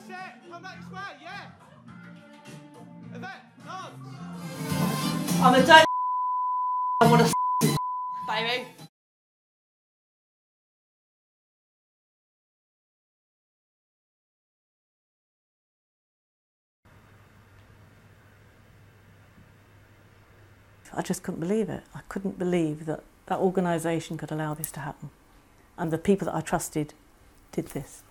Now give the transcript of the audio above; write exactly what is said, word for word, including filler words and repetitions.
That's it. Come back this way. Yeah. Yvette, dance. I'm a dirty I want to baby. I just couldn't believe it. I couldn't believe that that organisation could allow this to happen. And the people that I trusted did this.